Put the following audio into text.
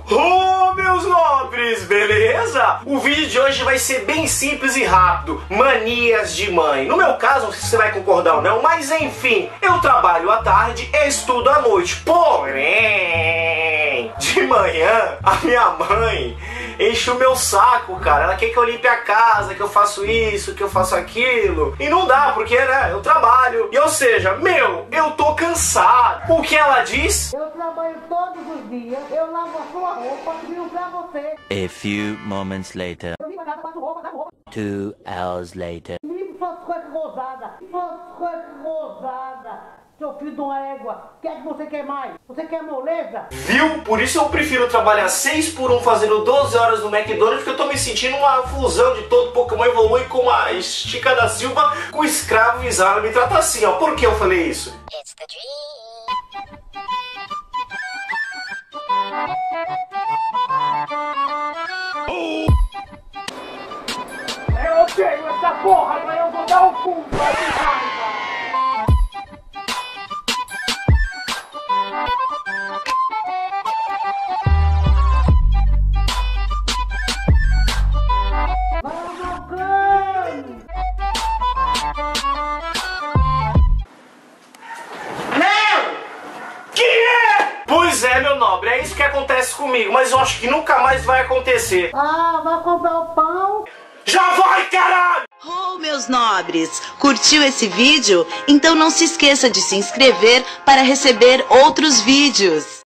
Oh, meus nobres, beleza? O vídeo de hoje vai ser bem simples e rápido. Manias de mãe. No meu caso, não sei se você vai concordar ou não, mas enfim, eu trabalho à tarde e estudo à noite. Porém, de manhã, a minha mãe enche o meu saco, cara. Ela quer que eu limpe a casa, que eu faço isso, que eu faço aquilo. E não dá, porque, né, eu trabalho. E, ou seja, eu tô cansado. O que ela diz? Eu trabalho todos os dias, eu lavo a sua roupa, viu pra você. A few moments later. Eu limpo a casa, passo roupa, roupa. 2 hours later. Limpo suas coisas rosadas, Seu filho de uma égua, o que é que você quer mais? Você quer moleza? Viu? Por isso eu prefiro trabalhar 6 por 1 fazendo 12 horas no McDonald's, porque eu tô me sentindo uma fusão de todo Pokémon Evolui com a Estica da Silva com o escravo Visara me trata assim, ó. Por que eu falei isso? It's the dream. Eu odeio essa porra, mas eu vou dar um cu, vai de raiva. Pois é, meu nobre, é isso que acontece comigo, mas eu acho que nunca mais vai acontecer. Ah, vai comprar o pão? Já vai, caralho! Oh, meus nobres! Curtiu esse vídeo? Então não se esqueça de se inscrever para receber outros vídeos.